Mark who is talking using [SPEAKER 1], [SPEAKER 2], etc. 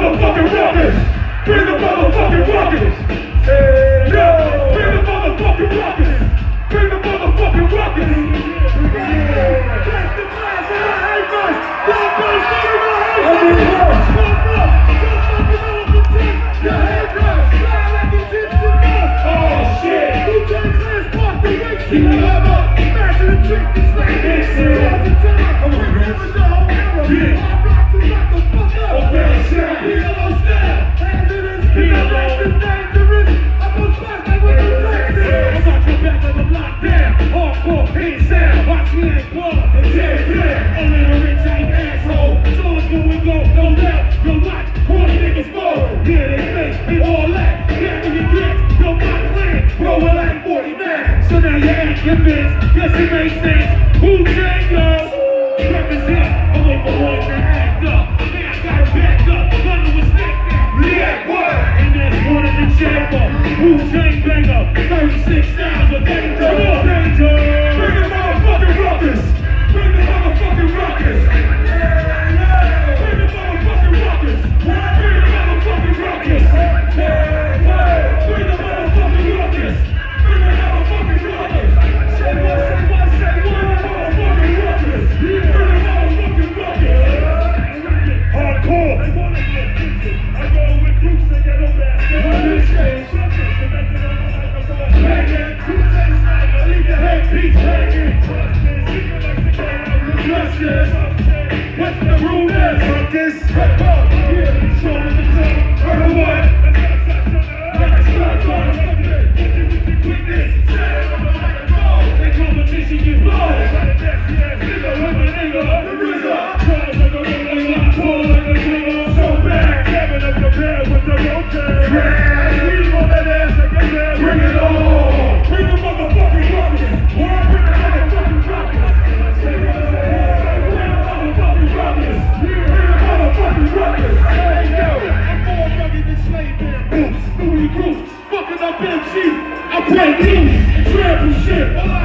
[SPEAKER 1] motherfucking ruckus. Bring the motherfucking ruckus. Hey, yo. Bring the motherfucking ruckus. Bring the motherfucking ruckus. That's the class of the haters. Y'all better stay in the haters. Oh shit! Who take class off the week? See the level. Imagine the trick. It's like this. All the time. Come on, man. The whole era. Yeah. I rock you like a fuck up. Okay, shit. PLO style. Hazardous. PLO is dangerous. I'm gonna smash like what you take. I'm got your back on the block down. Hardcore pain sound. Watch me ain't blood. And tear it down. Only a rich ain't asshole. So it's going go. No doubt. Your watch. Corny niggas fall. Yeah, they fake. They all that. Yeah, you get. Yo, my clan. Bro, we're like 40 men. So now you ain't convinced. Yes, it makes sense. Wu-Tang, yo. Represent. I'm over one to act up. Man, I gotta back up. Thunder was thick now. React what? And there's one in the chamber. Wu-Tang banger. 36,000 danger. Danger. Bring the motherfucking ruckus. Bring the motherfucking ruckus. Bring the motherfucking ruckus. Bring the motherfucking ruckus. Bring the motherfucking ruckus. Bring the motherfucking ruckus. Say what, motherfucking ruckus. Bring the motherfucking ruckus. Hardcore. They wanna get pictures. I go with groups that get no basket. What is it? Hanging, Wu-Tang sniper, leave your headpiece hanging. Justice, what the rule is? Fuck this, rip up, yeah, show me the tongue. Heard of what? That's not fun. Quickness, they competition get blow. Nigga with my nigga, the RZA. Charles like a nigga, pull like a nigga. So bad, Kevin up the bed with the rotate. Crash, we on that ass like a man. Bring it on. Bring the motherfucking rocket. Bring the motherfucking rocket. Bring the motherfucking rocket. Bring the motherfucking rocket. Hey yo, I'm more rugged than slave bear boots. Louis Groups, fucking up MC. I break loose and trample shit.